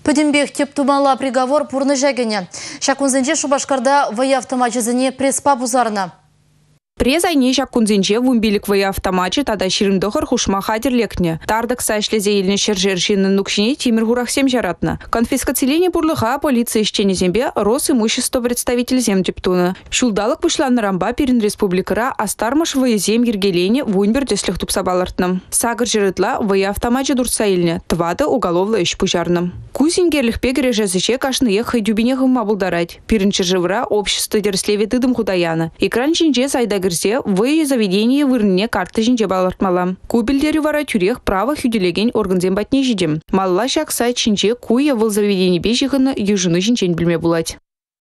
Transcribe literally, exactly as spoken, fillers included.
Пөдембек теп тумала приговор пурны жәгіне. Шакунзенже Шубашкарда вая автоматчызыне преспа бузарына. През айне жаккунзенже вумбилик вая автоматчы тада ширымдығыр хушма хадерлекне. Тардық сайшлезе еліне шержершінің нукшине тимір гурахсем жаратны. Конфискацилене бурлыға полиция ишченезембе рос имущество представитель земдептуны. Шулдалық пушланы рамба перін республикара астармыш ваязем ергелене вунбер деслих тупсабалартным. Сагыр жырытла вая автоматчы дурса еліне, твады уголовлы иш пужарным. Кузингерлих пегере жазыче кашны ехай дюбине гымма булдарать. Пирінчі живра общество дерслеве тыдым худаяны. Экран чинже сайда гірзе вы заведение вырне карты жинже балартмала. Кубелдері вара тюрех право хюделеген органзем батне жидем. Малла шак сайт чинже куя выл заведение бежігіні южыны жинчен білме булать.